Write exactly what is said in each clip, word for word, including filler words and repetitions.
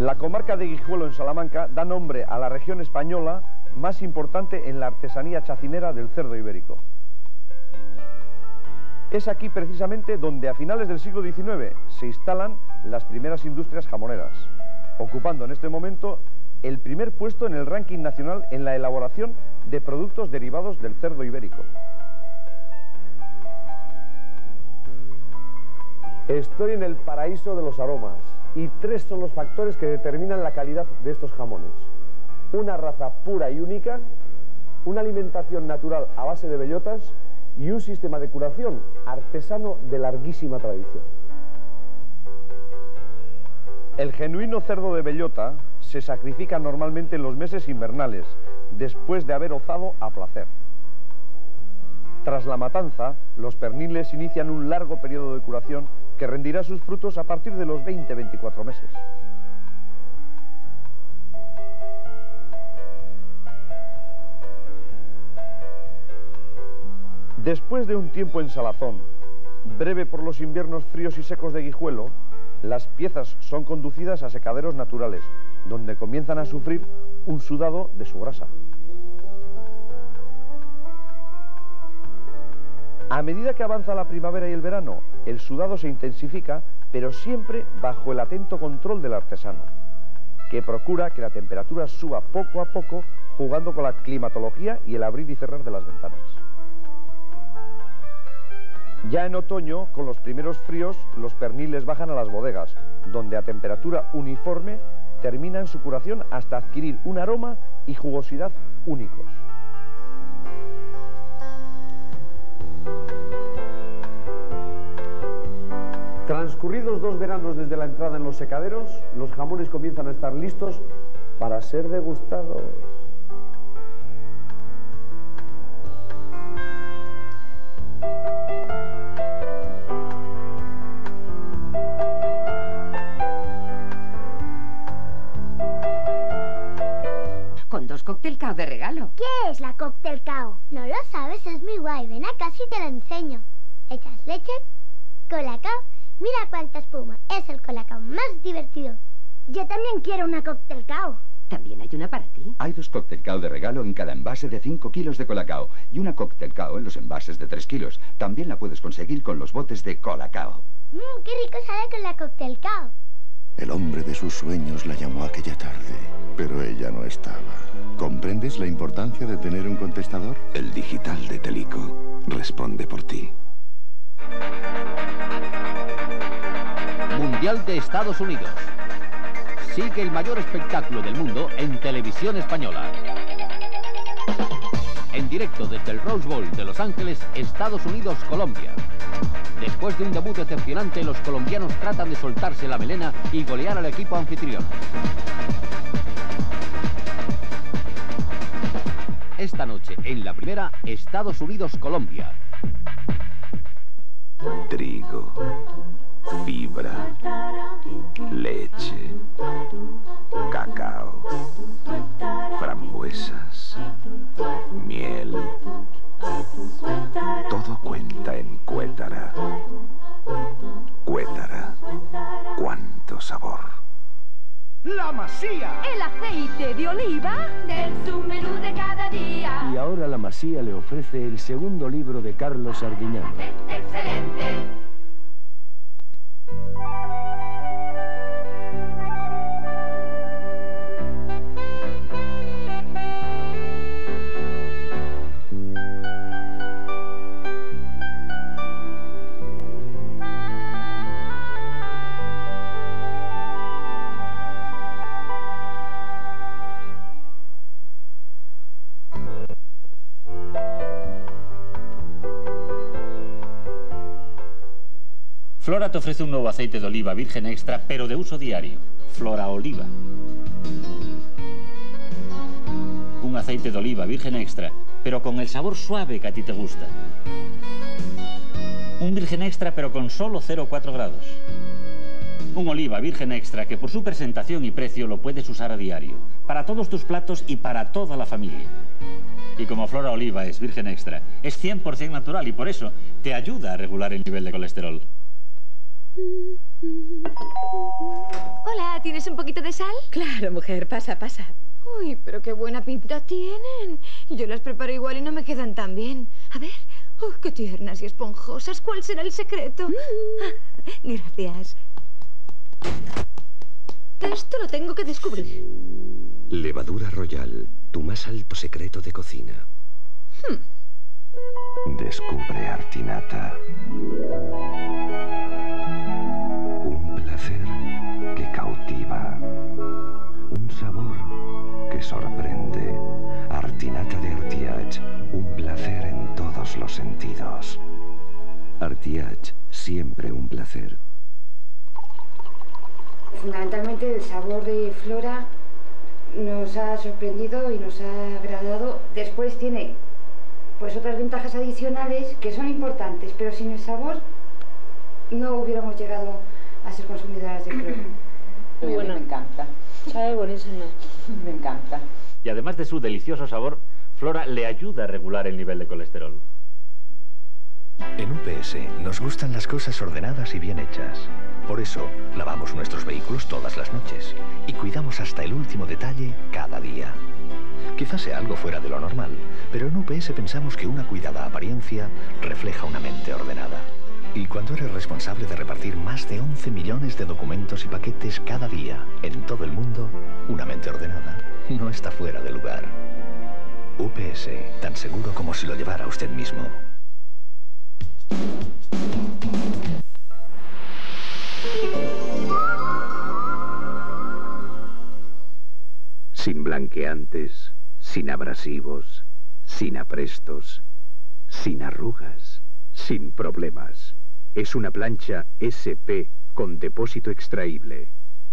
La comarca de Guijuelo, en Salamanca, da nombre a la región española más importante en la artesanía chacinera del cerdo ibérico. Es aquí precisamente donde a finales del siglo diecinueve se instalan las primeras industrias jamoneras, ocupando en este momento el primer puesto en el ranking nacional en la elaboración de productos derivados del cerdo ibérico. Estoy en el paraíso de los aromas y tres son los factores que determinan la calidad de estos jamones. Una raza pura y única, una alimentación natural a base de bellotas y un sistema de curación artesano de larguísima tradición. El genuino cerdo de bellota se sacrifica normalmente en los meses invernales, después de haber ozado a placer. Tras la matanza, los perniles inician un largo periodo de curación que rendirá sus frutos a partir de los veinte a veinticuatro meses. Después de un tiempo en salazón, breve por los inviernos fríos y secos de Guijuelo, las piezas son conducidas a secaderos naturales, donde comienzan a sufrir un sudado de su grasa. A medida que avanza la primavera y el verano, el sudado se intensifica, pero siempre bajo el atento control del artesano, que procura que la temperatura suba poco a poco, jugando con la climatología y el abrir y cerrar de las ventanas. Ya en otoño, con los primeros fríos, los perniles bajan a las bodegas, donde a temperatura uniforme terminan su curación hasta adquirir un aroma y jugosidad únicos. Transcurridos dos veranos desde la entrada en los secaderos, los jamones comienzan a estar listos para ser degustados. Con dos Cocktail Cao de regalo. ¿Qué es la Cocktail Cao? No lo sabes, es muy guay. Ven acá si te lo enseño. Echas leche, colacao. Mira cuánta espuma. Es el colacao más divertido. Yo también quiero una Cocktail Cao. ¿También hay una para ti? Hay dos Cocktail Cao de regalo en cada envase de cinco kilos de colacao y una Cocktail Cao en los envases de tres kilos. También la puedes conseguir con los botes de colacao. Mmm, qué rico sabe con la Cocktail Cao. El hombre de sus sueños la llamó aquella tarde, pero ella no estaba. ¿Comprendes la importancia de tener un contestador? El digital de Telico responde por ti. Mundial de Estados Unidos. Sigue el mayor espectáculo del mundo en televisión española. En directo desde el Rose Bowl de Los Ángeles, Estados Unidos-Colombia. Después de un debut decepcionante, los colombianos tratan de soltarse la melena y golear al equipo anfitrión. Esta noche, en la primera, Estados Unidos-Colombia. Trigo, fibra, leche, cacao, frambuesas, miel. Todo cuenta en Cuétara. Cuétara, cuánto sabor. ¡La Masía! El aceite de oliva del submenú de cada día. Y ahora la Masía le ofrece el segundo libro de Carlos Arguiñano. ¡Excelente! Flora te ofrece un nuevo aceite de oliva virgen extra, pero de uso diario. Flora Oliva. Un aceite de oliva virgen extra, pero con el sabor suave que a ti te gusta. Un virgen extra, pero con solo cero coma cuatro grados. Un oliva virgen extra que por su presentación y precio lo puedes usar a diario, para todos tus platos y para toda la familia. Y como Flora Oliva es virgen extra, es cien por cien natural y por eso te ayuda a regular el nivel de colesterol. Mm. Hola, ¿tienes un poquito de sal? Claro, mujer, pasa, pasa. Uy, pero qué buena pinta tienen. Yo las preparo igual y no me quedan tan bien. A ver, ¡oh, qué tiernas y esponjosas! ¿Cuál será el secreto? Mm. Ah, gracias. Esto lo tengo que descubrir. Levadura Royal, tu más alto secreto de cocina. Hmm. Descubre Artinata. Un placer que cautiva. Un sabor que sorprende. Artinata de Artiach, un placer en todos los sentidos. Artiach, siempre un placer. Fundamentalmente el sabor de Flora nos ha sorprendido y nos ha agradado. Después tiene pues otras ventajas adicionales que son importantes, pero sin el sabor no hubiéramos llegado a ser consumidoras de Flora. Muy bueno, me encanta. Sabe buenísimo. Me encanta. Y además de su delicioso sabor, Flora le ayuda a regular el nivel de colesterol. En U P S nos gustan las cosas ordenadas y bien hechas. Por eso, lavamos nuestros vehículos todas las noches y cuidamos hasta el último detalle cada día. Quizás sea algo fuera de lo normal, pero en U P S pensamos que una cuidada apariencia refleja una mente ordenada. Y cuando eres responsable de repartir más de once millones de documentos y paquetes cada día en todo el mundo, una mente ordenada no está fuera de lugar. U P S, tan seguro como si lo llevara usted mismo. Sin blanqueantes, sin abrasivos, sin aprestos, sin arrugas, sin problemas. Es una plancha S P con depósito extraíble.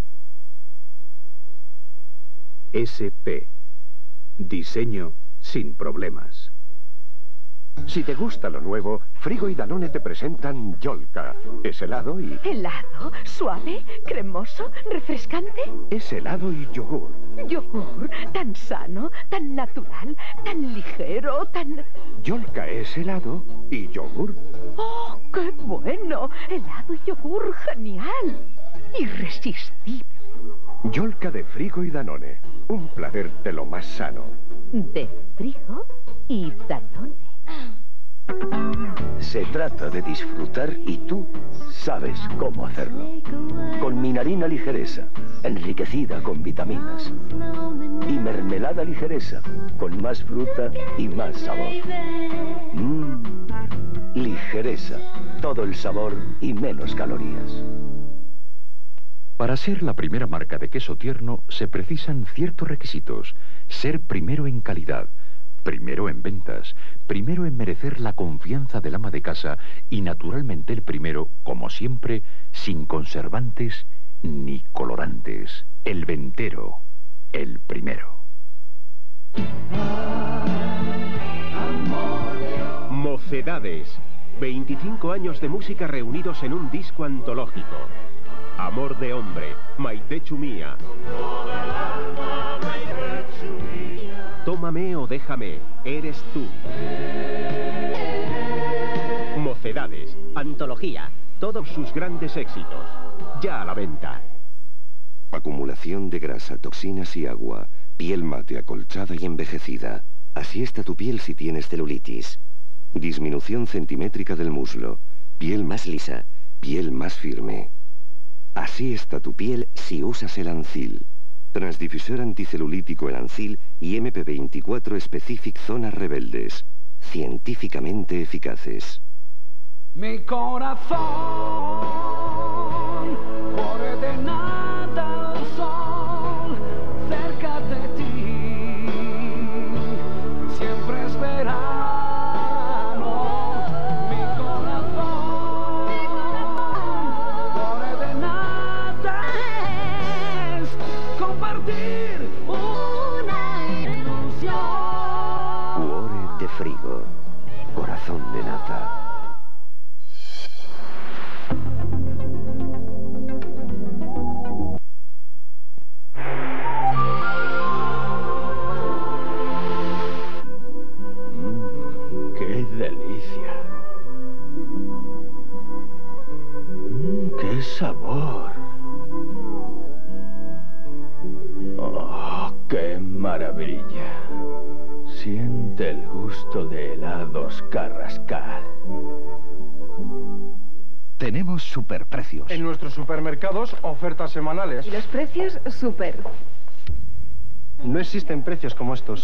S P. Diseño sin problemas. Si te gusta lo nuevo, Frigo y Danone te presentan Yolka. Es helado y... ¿Helado? ¿Suave? ¿Cremoso? ¿Refrescante? Es helado y yogur. Yogur, tan sano, tan natural, tan ligero, tan... Yolka es helado y yogur. ¡Oh, qué bueno! Helado y yogur, genial. Irresistible. Yolka de Frigo y Danone. Un placer de lo más sano. De Frigo y Danone. Se trata de disfrutar y tú sabes cómo hacerlo. Con Minarina Ligereza, enriquecida con vitaminas. Y Mermelada Ligereza, con más fruta y más sabor. Mmm, Ligereza, todo el sabor y menos calorías. Para ser la primera marca de queso tierno se precisan ciertos requisitos. Ser primero en calidad, primero en ventas, primero en merecer la confianza del ama de casa y naturalmente el primero, como siempre, sin conservantes ni colorantes. El Ventero, el primero. Mocedades, veinticinco años de música reunidos en un disco antológico. Amor de hombre, Maitechu mía. Tómame o déjame, eres tú. Mocedades, antología, todos sus grandes éxitos. Ya a la venta. Acumulación de grasa, toxinas y agua. Piel mate, acolchada y envejecida. Así está tu piel si tienes celulitis. Disminución centimétrica del muslo. Piel más lisa, piel más firme. Así está tu piel si usas Elancil. Transdifusor anticelulítico Elancil y M P veinticuatro Specific Zonas Rebeldes. Científicamente eficaces. Mi corazón corre de nada al sol, cerca de ti, siempre es verano. Mi corazón corre de nada, es compartir una ilusión. Cuore de Frigo, corazón de nata. ¡Qué sabor! ¡Oh, qué maravilla! Siente el gusto de helados Carrascal. Tenemos superprecios. En nuestros supermercados, ofertas semanales. Y los precios, súper. No existen precios como estos.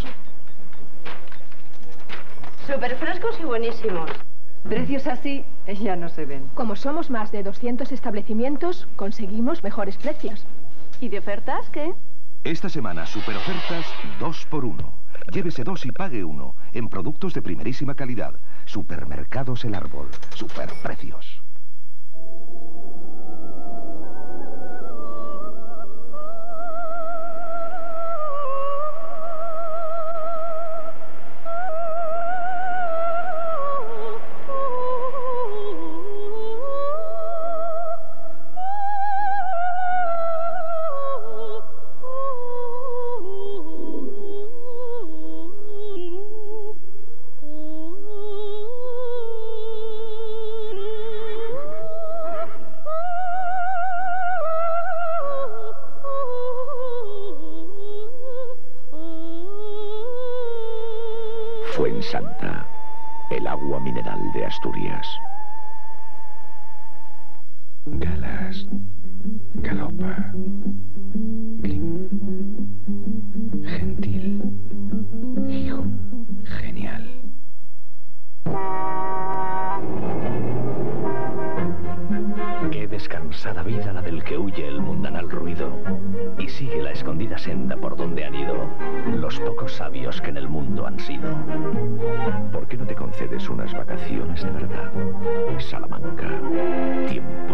Súper frescos y buenísimos. Precios así ya no se ven. Como somos más de doscientos establecimientos, conseguimos mejores precios. ¿Y de ofertas qué? Esta semana, superofertas dos por uno. Llévese dos y pague uno en productos de primerísima calidad. Supermercados El Árbol. Superprecios. Fuensanta, el agua mineral de Asturias. Galas, galopa, glin, gentil, Gijón, genial. Qué descansada vida la del que huye el mundanal ruido y sigue la escondida senda por donde han ido los pocos sabios que en el mundo han sido. ¿Por qué no te concedes unas vacaciones de verdad? Salamanca, tiempo